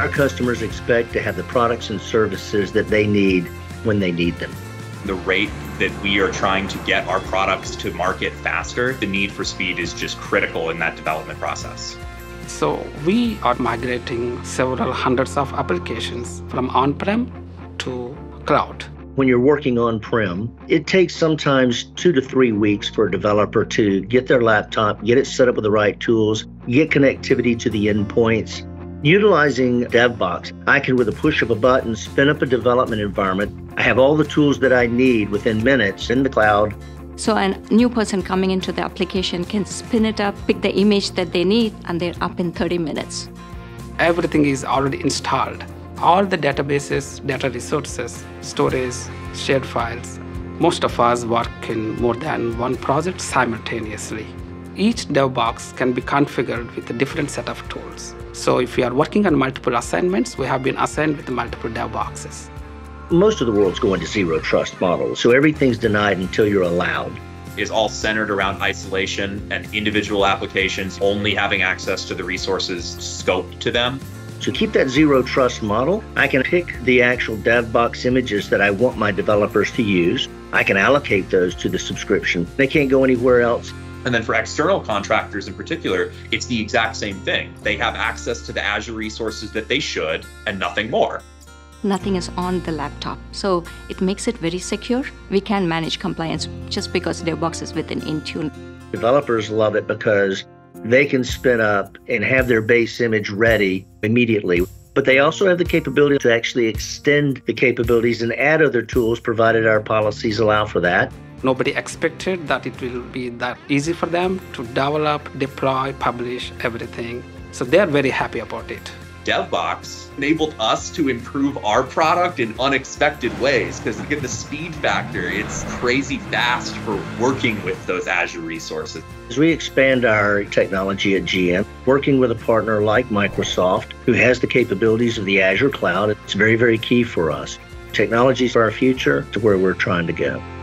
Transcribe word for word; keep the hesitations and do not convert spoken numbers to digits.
Our customers expect to have the products and services that they need when they need them. The rate that we are trying to get our products to market faster, the need for speed is just critical in that development process. So we are migrating several hundreds of applications from on-prem to cloud. When you're working on-prem, it takes sometimes two to three weeks for a developer to get their laptop, get it set up with the right tools, get connectivity to the endpoints. Utilizing DevBox, I can, with a push of a button, spin up a development environment. I have all the tools that I need within minutes in the cloud. So a new person coming into the application can spin it up, pick the image that they need, and they're up in thirty minutes. Everything is already installed. All the databases, data resources, storage, shared files. Most of us work in more than one project simultaneously. Each DevBox can be configured with a different set of tools. So if you are working on multiple assignments, we have been assigned with multiple DevBoxes. Most of the world's going to zero trust models, so everything's denied until you're allowed. Is all centered around isolation and individual applications only having access to the resources scoped to them. To keep that zero trust model, I can pick the actual DevBox images that I want my developers to use. I can allocate those to the subscription. They can't go anywhere else. And then for external contractors in particular, it's the exact same thing. They have access to the Azure resources that they should and nothing more. Nothing is on the laptop, so it makes it very secure. We can manage compliance just because DevBox is within Intune. Developers love it because they can spin up and have their base image ready immediately. But they also have the capability to actually extend the capabilities and add other tools, provided our policies allow for that. Nobody expected that it will be that easy for them to develop, deploy, publish everything. So they're very happy about it. DevBox enabled us to improve our product in unexpected ways because look at the speed factor. It's crazy fast for working with those Azure resources. As we expand our technology at G M, working with a partner like Microsoft, who has the capabilities of the Azure cloud, it's very, very key for us. Technology is our future to where we're trying to go.